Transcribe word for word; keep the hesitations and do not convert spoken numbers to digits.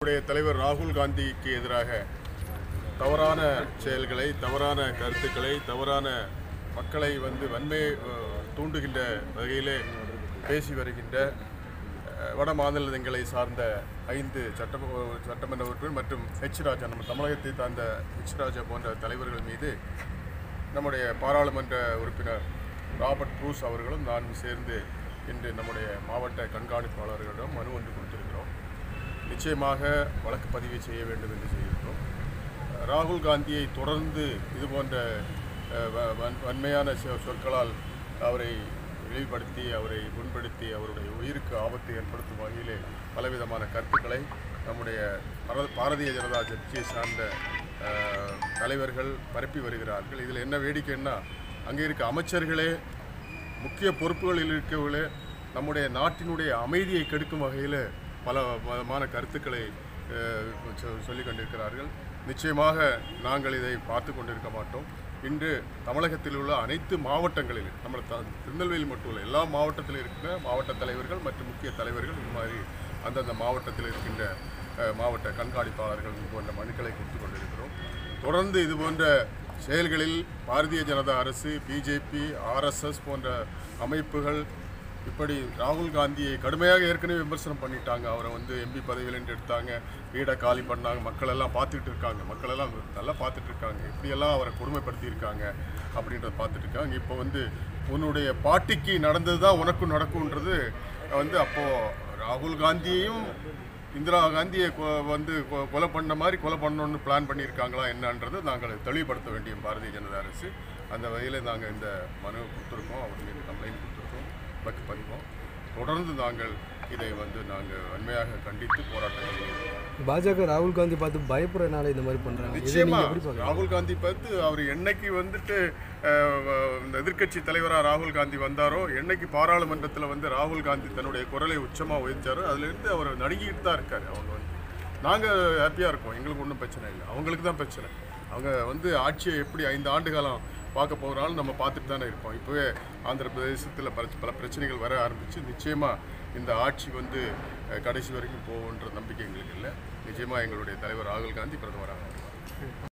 நம்முடைய தலைவர் ராகுல் காந்திக்கு எதிராக தவறான செயல்களை, தவறான கருத்துக்களை, தவறான மக்களை வந்து வன்மை தூண்டுகின்ற வகையிலே பேசி வருகின்ற வட மாநிலங்களை சார்ந்த ஐந்து சட்ட சட்டமன்ற உறுப்பினர் மற்றும் ஹெச் ராஜா, நம்ம தமிழகத்தை சார்ந்த ஹெச் ராஜா போன்ற தலைவர்கள் மீது நம்முடைய பாராளுமன்ற உறுப்பினர் ராபர்ட் ப்ரூஸ் அவர்களும் நானும் சேர்ந்து இன்று நம்முடைய மாவட்ட கண்காணிப்பாளர்களிடம் மனு ஒன்று கொடுத்திருக்கிறோம். நிச்சயமாக வழக்கு பதிவு செய்ய வேண்டும் என்று செய்திருக்கிறோம். ராகுல் காந்தியை தொடர்ந்து இதுபோன்ற வன்மையான சொற்களால் அவரை இழிவுபடுத்தி, அவரை புண்படுத்தி, அவருடைய உயிருக்கு ஆபத்தை ஏற்படுத்தும் வகையிலே பலவிதமான கருத்துக்களை நம்முடைய பாரதிய ஜனதா கட்சியை சார்ந்த தலைவர்கள் பரப்பி வருகிறார்கள். இதில் என்ன வேடிக்கைன்னா, அங்கே இருக்க அமைச்சர்களே, முக்கிய பொறுப்புகளில் இருக்கவர்களே நம்முடைய நாட்டினுடைய அமைதியை கெடுக்கும் வகையில் பல விதமான கருத்துக்களை சொல்லிக் கொண்டிருக்கிறார்கள். நிச்சயமாக நாங்கள் இதை பார்த்து கொண்டிருக்க மாட்டோம். இன்று தமிழகத்தில் உள்ள அனைத்து மாவட்டங்களில், நம்ம திருநெல்வேலி மட்டும் இல்லை, எல்லா மாவட்டத்தில் இருக்கிற மாவட்ட தலைவர்கள் மற்றும் முக்கிய தலைவர்கள் இது மாதிரி அந்தந்த மாவட்டத்தில் இருக்கின்ற மாவட்ட கண்காணிப்பாளர்கள் போன்ற மனுக்களை கொடுத்து கொண்டிருக்கிறோம். தொடர்ந்து இது போன்ற செயல்களில் பாரதிய ஜனதா அரசு, பிஜேபி, ஆர்எஸ்எஸ் போன்ற அமைப்புகள் இப்படி ராகுல் காந்தியை கடுமையாக ஏற்கனவே விமர்சனம் பண்ணிட்டாங்க. அவரை வந்து எம்பி பதவியிலேருந்து எடுத்தாங்க, வீடை காலி பண்ணாங்க, மக்கள் எல்லாம் பார்த்துட்டு இருக்காங்க, மக்கள் எல்லாம் நல்லா பார்த்துட்டு இருக்காங்க, இப்படியெல்லாம் அவரை கொடுமைப்படுத்தியிருக்காங்க அப்படின்றத பார்த்துட்டு இருக்காங்க. இப்போ வந்து உன்னுடைய பாட்டிக்கு நடந்தது தான் உனக்கும் நடக்கும்ன்றது வந்து, அப்போது ராகுல் காந்தியையும் இந்திரா காந்தியை வந்து கொலை பண்ண மாதிரி கொலை பண்ணணும்னு பிளான் பண்ணியிருக்காங்களா என்னன்றது நாங்கள் தெளிவுபடுத்த வேண்டிய பாரதிய ஜனதா அரசு. அந்த வகையில் நாங்கள் இந்த மனு கொடுத்துருக்கோம், அவர் மீது கம்ப்ளைண்ட் கொடுத்துருக்கோம், வழக்கு பதிவோம். தொடர்ந்து நாங்கள் இதை வந்து நாங்கள் வன்மையாக கண்டித்து போராட்டங்கள். பாஜக ராகுல் காந்தி பார்த்து பயப்படுறதுனால இந்த மாதிரி பண்ணுறாங்க. நிச்சயமாக ராகுல் காந்தி பார்த்து அவர் என்னைக்கு வந்துட்டு இந்த எதிர்கட்சி தலைவராக ராகுல் காந்தி வந்தாரோ, என்னைக்கு பாராளுமன்றத்தில் வந்து ராகுல் காந்தி தன்னுடைய குரலை உச்சமாக உயர்த்தாரோ, அதுலேருந்து அவர் நடுங்கிட்டு தான் இருக்கார். அவங்க வந்து நாங்கள் ஹாப்பியாக இருக்கோம், எங்களுக்கு ஒன்றும் பிரச்சனை இல்லை, அவங்களுக்கு தான் பிரச்சனை. அவங்க வந்து ஆட்சியை எப்படி ஐந்து ஆண்டு காலம் பார்க்க போகிறாலும் நம்ம பார்த்துட்டு தானே இருக்கோம். இப்போவே ஆந்திர பிரதேசத்தில் பல பல பிரச்சனைகள் வர ஆரம்பித்து, நிச்சயமாக இந்த ஆட்சி வந்து கடைசி வரைக்கும் போகுன்ற நம்பிக்கை எங்களுக்கு இல்லை. நிச்சயமாக எங்களுடைய தலைவர் ராகுல் காந்தி பிரதமராக